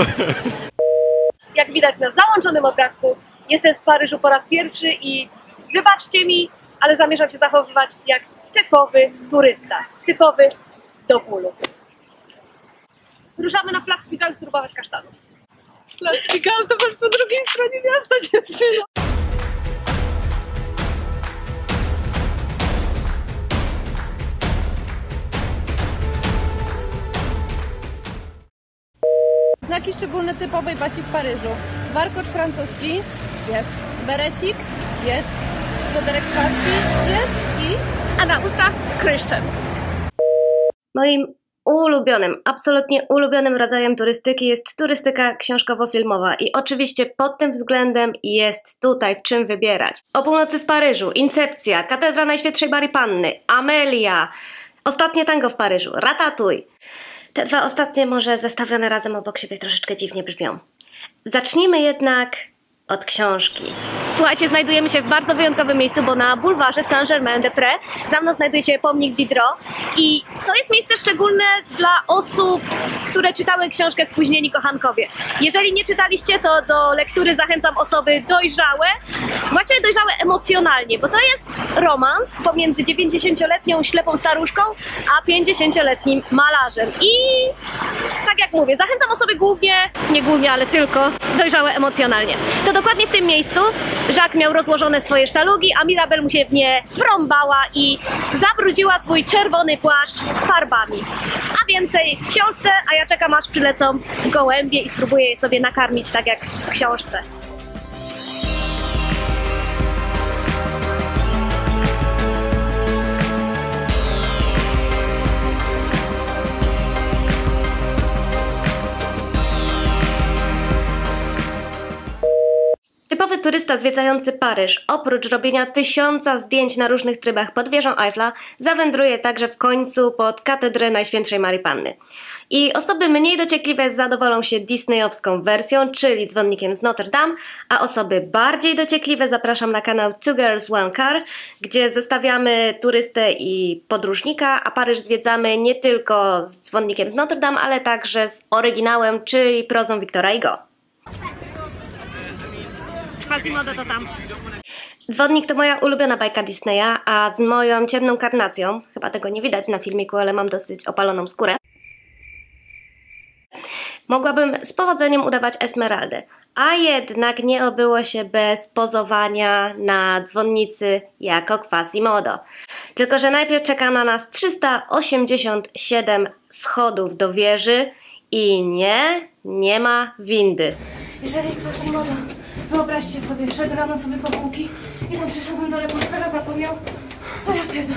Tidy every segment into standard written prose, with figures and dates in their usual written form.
Jak widać na załączonym obrazku, jestem w Paryżu po raz pierwszy i wybaczcie mi, ale zamierzam się zachowywać jak typowy turysta, typowy do bólu. Ruszamy na plac Pigalle spróbować kasztanów. Plac Pigalle to masz po drugiej stronie miasta, dziewczyno. Znaki szczególne typowej Basi w Paryżu. Warkocz francuski jest. Berecik jest. Spoderek paski jest i... A na ustach Christian. Moim ulubionym, absolutnie ulubionym rodzajem turystyki jest turystyka książkowo-filmowa i oczywiście pod tym względem jest tutaj w czym wybierać. O północy w Paryżu, Incepcja, Katedra Najświętszej Mary Panny, Amelia, Ostatnie tango w Paryżu, Ratatouille. Te dwa ostatnie może zestawione razem obok siebie troszeczkę dziwnie brzmią. Zacznijmy jednak od książki. Słuchajcie, znajdujemy się w bardzo wyjątkowym miejscu, bo na bulwarze Saint-Germain-des-Prés za mną znajduje się pomnik Diderot i to jest miejsce szczególne dla osób, które czytały książkę Spóźnieni kochankowie. Jeżeli nie czytaliście, to do lektury zachęcam osoby dojrzałe, właściwie dojrzałe emocjonalnie, bo to jest romans pomiędzy 90-letnią ślepą staruszką a 50-letnim malarzem. I tak jak mówię, zachęcam osoby nie głównie, ale tylko dojrzałe emocjonalnie. To dokładnie w tym miejscu Jacques miał rozłożone swoje sztalugi, a Mirabel mu się w nie wrąbała i zabrudziła swój czerwony płaszcz farbami. A więcej w książce, a ja czekam aż przylecą gołębie i spróbuję je sobie nakarmić tak jak w książce. Typowy turysta zwiedzający Paryż, oprócz robienia 1000 zdjęć na różnych trybach pod wieżą Eiffla, zawędruje także w końcu pod Katedrę Najświętszej Mary Panny. I osoby mniej dociekliwe zadowolą się disneyowską wersją, czyli dzwonnikiem z Notre Dame, a osoby bardziej dociekliwe zapraszam na kanał Two Girls One Car, gdzie zestawiamy turystę i podróżnika, a Paryż zwiedzamy nie tylko z dzwonnikiem z Notre Dame, ale także z oryginałem, czyli prozą Victora Hugo. Quasimodo to tam. Dzwonnik to moja ulubiona bajka Disneya, a z moją ciemną karnacją, chyba tego nie widać na filmiku, ale mam dosyć opaloną skórę, mogłabym z powodzeniem udawać Esmeraldę. A jednak nie obyło się bez pozowania na dzwonnicy jako Quasimodo. Tylko że najpierw czeka na nas 387 schodów do wieży i nie ma windy. Jeżeli Quasimodo, wyobraźcie sobie, szedł rano sobie po półki i tam przy samym dole portfela zapomniał, to ja pierdolę.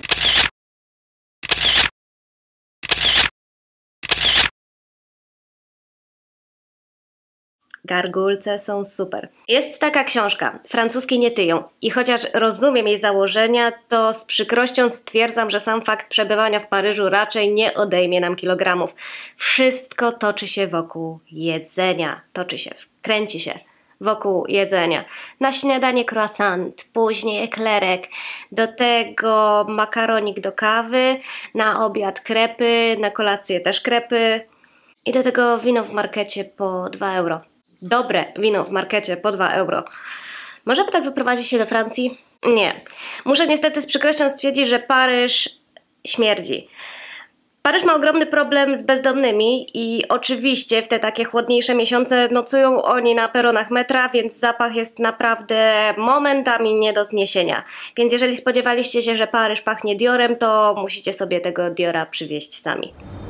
Gargulce są super. Jest taka książka, Francuski nie tyją. I chociaż rozumiem jej założenia, to z przykrością stwierdzam, że sam fakt przebywania w Paryżu raczej nie odejmie nam kilogramów. Wszystko toczy się wokół jedzenia. Kręci się wokół jedzenia. Na śniadanie croissant, później eklerek, do tego makaronik do kawy, na obiad krepy, na kolację też krepy i do tego wino w markecie po 2 euro. Dobre wino w markecie po 2 euro. Może by tak wyprowadzić się do Francji? Nie. Muszę niestety z przykrością stwierdzić, że Paryż śmierdzi. Paryż ma ogromny problem z bezdomnymi i oczywiście w te takie chłodniejsze miesiące nocują oni na peronach metra, więc zapach jest naprawdę momentami nie do zniesienia. Więc jeżeli spodziewaliście się, że Paryż pachnie Diorem, to musicie sobie tego Diora przywieźć sami.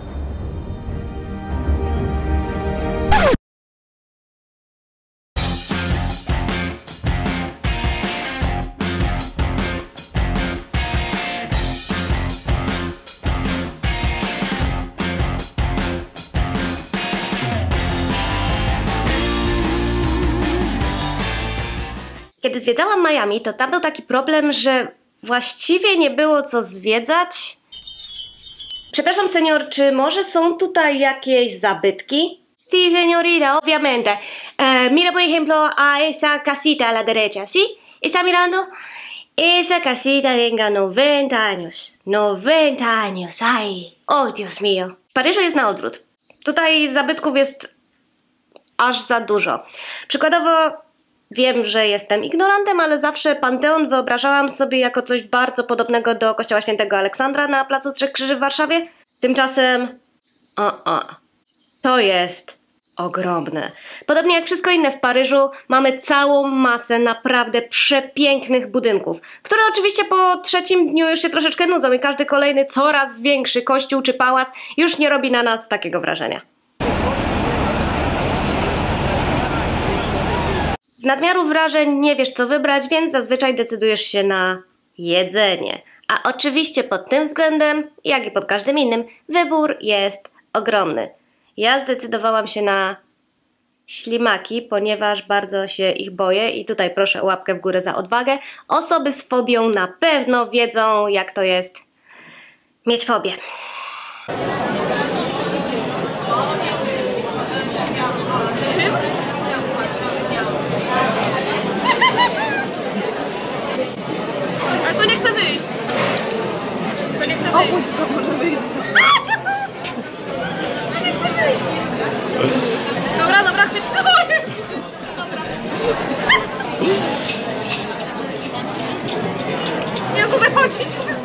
Kiedy zwiedzałam Miami, to tam był taki problem, że właściwie nie było co zwiedzać. Przepraszam, senior, czy może są tutaj jakieś zabytki? Sí, señorita, obviamente. Mira, por ejemplo, a esa casita a la derecha, ¿sí? ¿Está mirando? Esa casita tenga 90 años. 90 años, ay, oh Dios mío. W Paryżu jest na odwrót. Tutaj zabytków jest aż za dużo. Przykładowo wiem, że jestem ignorantem, ale zawsze Panteon wyobrażałam sobie jako coś bardzo podobnego do kościoła świętego Aleksandra na Placu Trzech Krzyży w Warszawie. Tymczasem to jest ogromne. Podobnie jak wszystko inne w Paryżu, mamy całą masę naprawdę przepięknych budynków, które oczywiście po trzecim dniu już się troszeczkę nudzą i każdy kolejny coraz większy kościół czy pałac już nie robi na nas takiego wrażenia. Z nadmiaru wrażeń nie wiesz co wybrać, więc zazwyczaj decydujesz się na jedzenie. A oczywiście pod tym względem, jak i pod każdym innym, wybór jest ogromny. Ja zdecydowałam się na ślimaki, ponieważ bardzo się ich boję i tutaj proszę o łapkę w górę za odwagę. Osoby z fobią na pewno wiedzą, jak to jest mieć fobię. Ale to nie chce wyjść. To nie chce wyjść. Obudź go, może wyjść. Nie chce wyjść. Dobra, chwyć. Dobra. Jezu, wychodzi.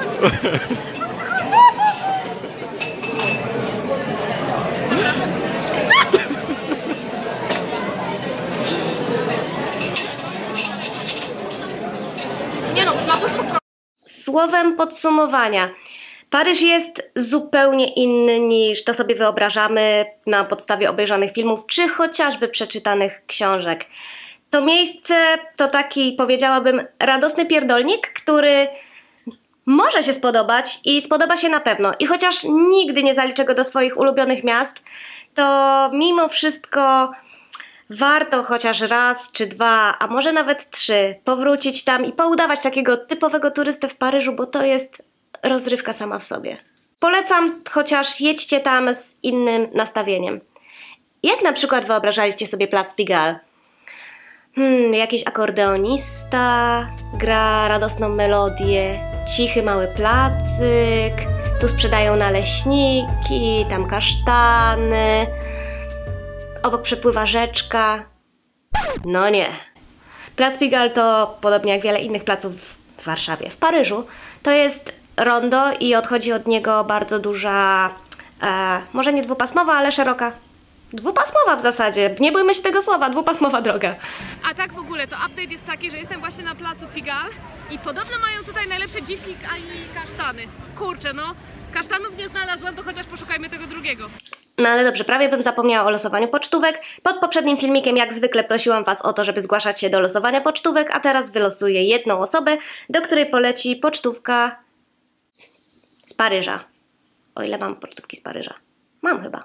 Nie no, smaku spokojnie. Słowem podsumowania. Paryż jest zupełnie inny niż to sobie wyobrażamy na podstawie obejrzanych filmów czy chociażby przeczytanych książek. To miejsce to taki, powiedziałabym, radosny pierdolnik, który może się spodobać i spodoba się na pewno. I chociaż nigdy nie zaliczę go do swoich ulubionych miast, to mimo wszystko warto chociaż raz czy dwa, a może nawet 3 powrócić tam i poudawać takiego typowego turystę w Paryżu, bo to jest rozrywka sama w sobie. Polecam, chociaż jedźcie tam z innym nastawieniem. Jak na przykład wyobrażaliście sobie plac Pigalle? Jakiś akordeonista gra radosną melodię, cichy mały placyk, tu sprzedają naleśniki, tam kasztany, obok przepływa rzeczka. No nie. Plac Pigalle to, podobnie jak wiele innych placów w Warszawie, w Paryżu, to jest rondo i odchodzi od niego bardzo duża, może nie dwupasmowa, ale szeroka. Dwupasmowa w zasadzie, nie bójmy się tego słowa, dwupasmowa droga. A tak w ogóle, to update jest taki, że jestem właśnie na placu Pigalle i podobno mają tutaj najlepsze dziwki i kasztany. Kurczę, no, kasztanów nie znalazłam, to chociaż poszukajmy tego drugiego. No ale dobrze, prawie bym zapomniała o losowaniu pocztówek. Pod poprzednim filmikiem jak zwykle prosiłam Was o to, żeby zgłaszać się do losowania pocztówek, a teraz wylosuję jedną osobę, do której poleci pocztówka z Paryża. O ile mam pocztówki z Paryża? Mam chyba.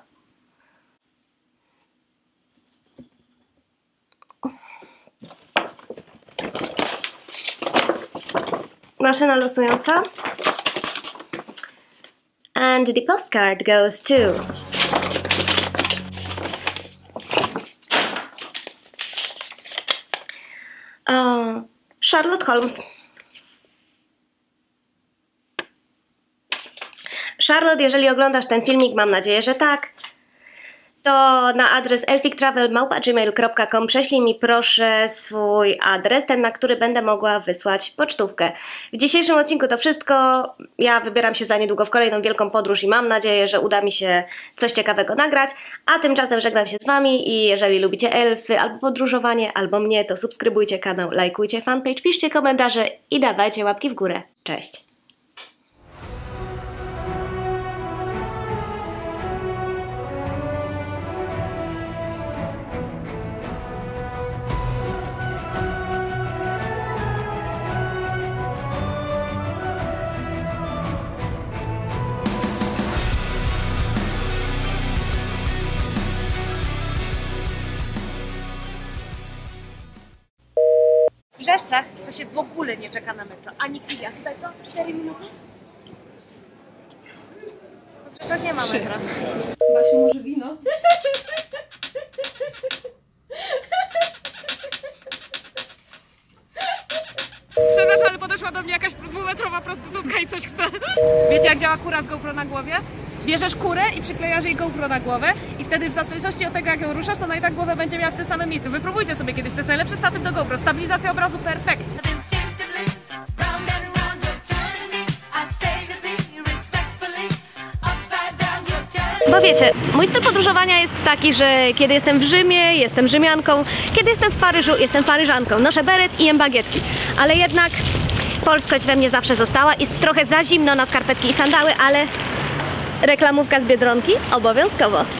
Maszyna losująca. And the postcard goes to... Sherlock Holmes. Charlotte, jeżeli oglądasz ten filmik, mam nadzieję, że tak, to na adres elfictravel@gmail.com prześlij mi proszę swój adres, ten na który będę mogła wysłać pocztówkę. W dzisiejszym odcinku to wszystko. Ja wybieram się za niedługo w kolejną wielką podróż i mam nadzieję, że uda mi się coś ciekawego nagrać, a tymczasem żegnam się z Wami i jeżeli lubicie elfy albo podróżowanie, albo mnie, to subskrybujcie kanał, lajkujcie fanpage, piszcie komentarze i dawajcie łapki w górę. Cześć! W Brzeszczach to się w ogóle nie czeka na metro, ani chwili. A tutaj co? 4 minuty? W Brzeszczach nie ma metra. Basiu, może wino? Przepraszam, ale podeszła do mnie jakaś 2-metrowa prostytutka i coś chce. Wiecie, jak działa kura z GoPro na głowie? Bierzesz kurę i przyklejasz jej GoPro na głowę i i wtedy w zależności od tego, jak ją ruszasz, to ona i tak głowę będzie miała w tym samym miejscu. Wypróbujcie sobie kiedyś, to jest najlepszy statyw do GoPro. Stabilizacja obrazu perfekt. Bo wiecie, mój styl podróżowania jest taki, że kiedy jestem w Rzymie, jestem Rzymianką, kiedy jestem w Paryżu, jestem Paryżanką. Noszę beret i jem bagietki, ale jednak polskość we mnie zawsze została. Jest trochę za zimno na skarpetki i sandały, ale reklamówka z Biedronki obowiązkowo.